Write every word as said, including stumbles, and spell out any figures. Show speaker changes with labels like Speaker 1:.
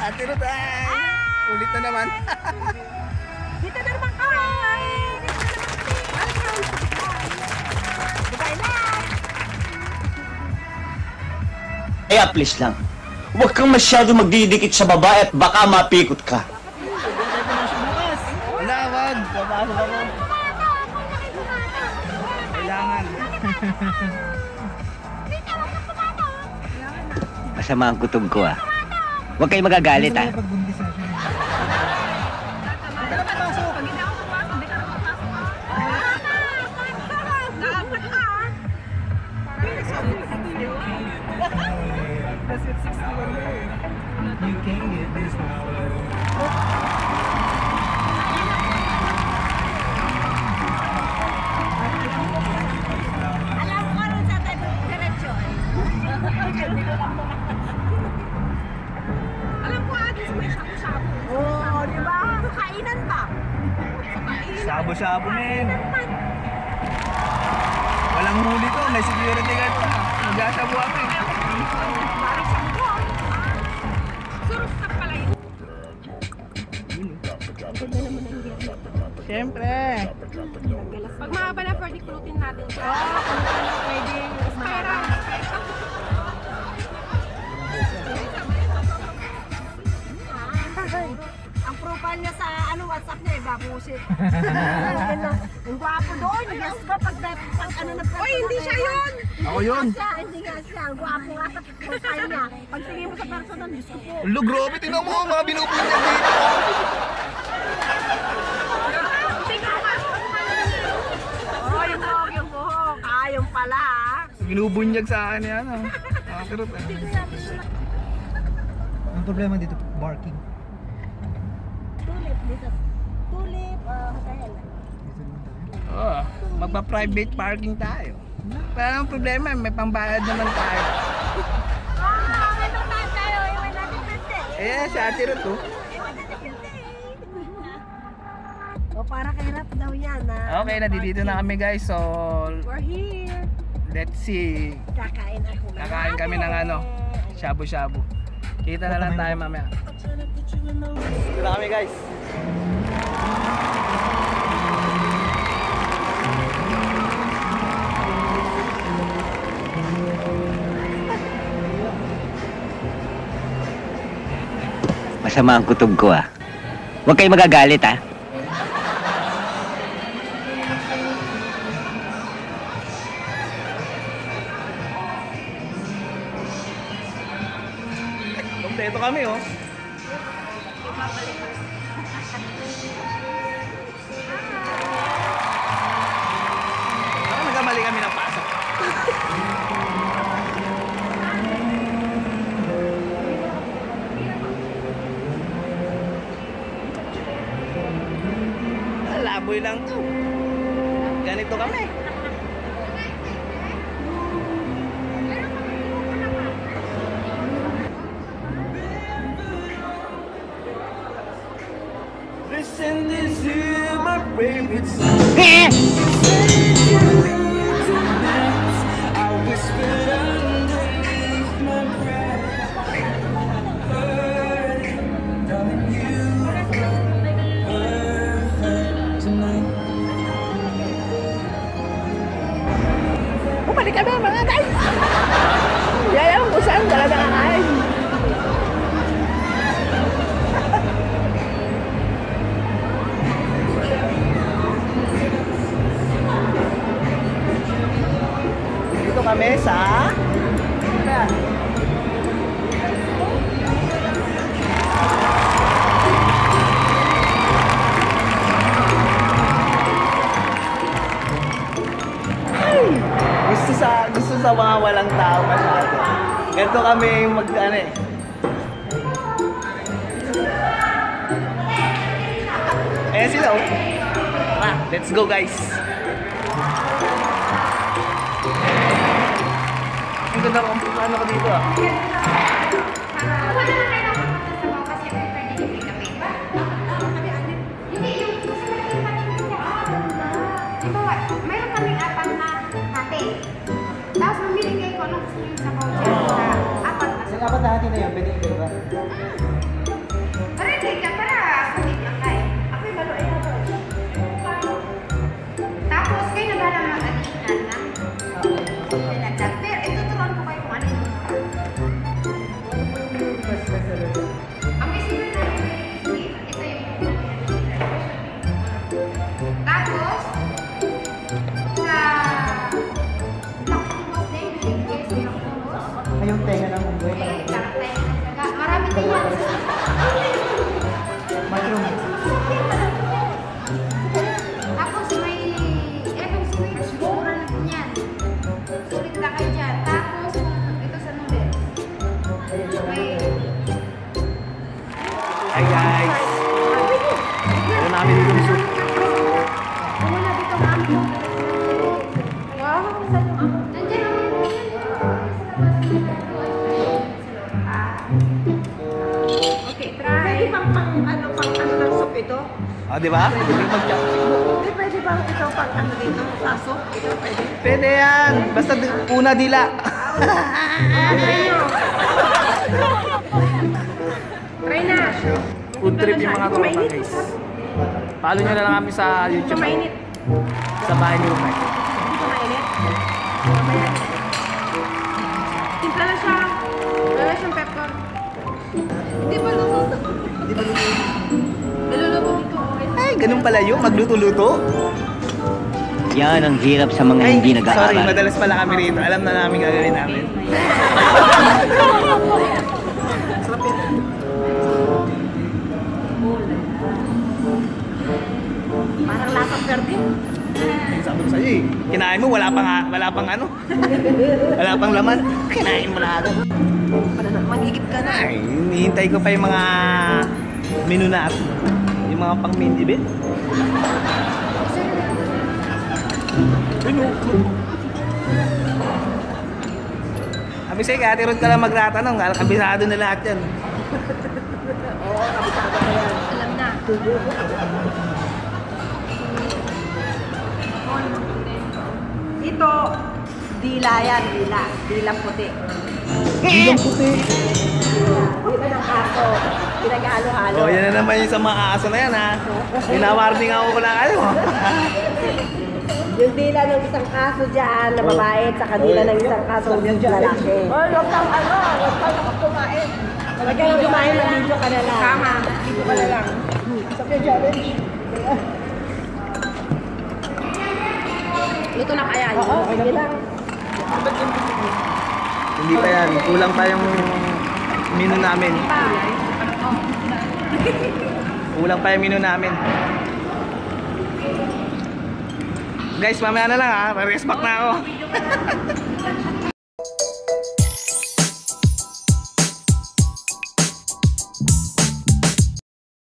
Speaker 1: Ate Ruth, ay! Ulit na naman.
Speaker 2: Dito na naman kami! Dito na naman kami! Dubai na!
Speaker 3: Kaya please lang, huwag kang masyado magdidikit sa babae at baka mapikot ka.
Speaker 1: Wala, wag. Papasok ako. Kailangan.
Speaker 3: Masama ang kutob ko ah. Huwag kayo magagalit ah.
Speaker 2: Alam ko rin sa diretso. Alam ko ate sa may shabu-shabu. Oo, di ba? Kainan ba?
Speaker 1: Shabu-shabu, men. Walang huli to. May security guard pa. Mag-asabu ako eh.
Speaker 2: Parang shabu. Surf ka pala yun.
Speaker 1: Siyempre.
Speaker 2: Pag mahaba na pwede kulutin natin siya. Oo, kulutin na pwede. Espera. Ang profile niya sa ano WhatsApp niya, iba bullshit. Ang gwapo doon. Yes ko pag, pag ano na personal. Uy, hindi siya yun!
Speaker 1: Ako yun.
Speaker 2: Hindi siya, hindi nga siya. Ang gwapo nga sa profile niya. Pag tingin mo sa personal, Diyos ko po.
Speaker 1: Ulo, grabe. Tingnan mo mga binubunya dito.
Speaker 2: Oh, yung buhok, yung buhok. Ah, yung pala ah.
Speaker 1: Binubunyag sa akin yan. Oh. Ate Ruth, eh.
Speaker 4: Ang problema dito, barking.
Speaker 2: Tulip dito. Tulip, uh, hotel.
Speaker 4: Dito naman tayo.
Speaker 1: Oo. Magpa-private parking tayo. Pero ang problema, may pambayad naman tayo.
Speaker 2: Ah, may pagkaan tayo. Iwan natin pwede.
Speaker 1: Eh, si Ate Ruth, oh.
Speaker 2: Iwan natin pwede. O, para kay Rap daw yan ah.
Speaker 1: Okay, nandito na kami guys. So,
Speaker 2: We're here.
Speaker 1: let's see.
Speaker 2: Kakain ako.
Speaker 1: Kakain kami ng ano, shabu-shabu. Kita na lang tayo mamaya. Dito na kami guys.
Speaker 3: Masama ang kutob ko ah. Huwag kayo magagalit ah.
Speaker 1: Kompleto kami oh. Parang nagkamali kami ng pasok. Laboy lang to. Ganito kami. Listen this is my favorite song. I whispered underneath my breath. Darling, you are perfect tonight. Bumalik kami mga guys! Yayaw ko saan dala na kakain. Dito kami sa ano? Gusto sa gusto sa mga walang tao masyado. Ganito kami mag ano eh. Ayan sila oh. Tara, let's go guys. Ang ganda ko, ano ko dito ah.
Speaker 5: Mayroon kaming apat na hati. Tapos mamili kayo kung anong gusto nyo sa voucher. Apat na.
Speaker 4: Yung apat na hati na yun, pwede yung iba.
Speaker 5: Ready ka para sulit lang kay. Ako'y balo ay balo. Tapos kayo naghalang mag-adinan na. Dinagdag. Pero ito turuan ko kayo kung ano yung mura. Ang basic na ito yung tapos sa takbos din, bigay sa takbos.
Speaker 4: Ay, yung tenga ng unggoy.
Speaker 5: Eh, karatay na taga. Marami din yan.
Speaker 4: Mushroom.
Speaker 5: Tapos may, etong sweet, mura lang din yan. Sulit na kayo dyan. Tapos, ito sa noodles. May,
Speaker 1: Hi guys! Ito namin yung soup.
Speaker 5: wala dito ma'am. Wow, saan yung ako? Nandiyan ako yung okay, try.
Speaker 2: Pwede bang pang ano, pang ano ng soup ito?
Speaker 1: Ah, di ba? Pwede mag
Speaker 2: Hindi, pwede bang ito pang ano dito? Sa soup? Ito pwede?
Speaker 1: Pwede yan! Basta di- una dila.
Speaker 5: Try na.
Speaker 1: Food trip yung mga tropa guys. Follow nyo na lang kami sa YouTube.
Speaker 2: Mainit.
Speaker 1: Sa bahay ni Rumay.
Speaker 2: Hindi pa mainit. Mamaya.
Speaker 5: Timpla na siya. Wala siyang pepper.
Speaker 2: Hindi pa luto.
Speaker 5: Niluluto dito.
Speaker 1: Ay, ganun pala yun. Magluto-luto.
Speaker 3: Yan ang hirap sa mga
Speaker 1: Ay,
Speaker 3: hindi
Speaker 1: sorry.
Speaker 3: nag-aaral.
Speaker 1: Madalas pala kami rito. Alam na namin gagawin namin.
Speaker 2: Parang lasang verde.
Speaker 1: Sabi ko sa'yo eh. Kinain mo, wala pang, wala pang ano. Wala pang laman. Kinain mo na agad.
Speaker 2: Magigip ka na.
Speaker 1: Ay, hinihintay ko pa yung mga menu na yung mga pang main event. Ano? Sabi sa'yo, kaya tirod ka lang magtatanong. Kabisado na lahat yan.
Speaker 5: Alam na.
Speaker 2: Ito, dila yan, dila. Dilang puti.
Speaker 1: Dilang puti.
Speaker 2: Dila ng aso. Pinag-halo-halo.
Speaker 1: Oh, yan na naman yung sa mga aso na yan ha. Pinawarning ako ko na kayo.
Speaker 2: Yung dila ng isang aso dyan na babae at saka dila ng isang aso ng lalaki. Oh, huwag kang ano, huwag kang kumain. Huwag kang kumain, mag-video ka na lang.
Speaker 5: Tama.
Speaker 2: Video ka na lang. Sa challenge.
Speaker 5: Luto na kaya
Speaker 2: Oo,
Speaker 5: yun.
Speaker 2: sige lang.
Speaker 1: Hindi pa yan. Kulang pa yung menu namin. Kulang pa yung menu namin. Guys, mamaya na lang ha. Respect na ako.